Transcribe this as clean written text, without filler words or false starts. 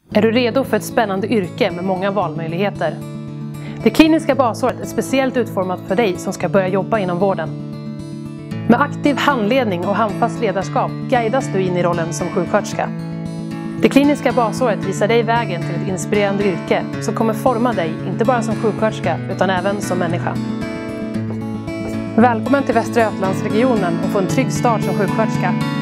Är du redo för ett spännande yrke med många valmöjligheter? Det kliniska basåret är speciellt utformat för dig som ska börja jobba inom vården. Med aktiv handledning och handfast ledarskap guidas du in i rollen som sjuksköterska. Det kliniska basåret visar dig vägen till ett inspirerande yrke som kommer forma dig inte bara som sjuksköterska utan även som människa. Välkommen till Västra Götalandsregionen och få en trygg start som sjuksköterska.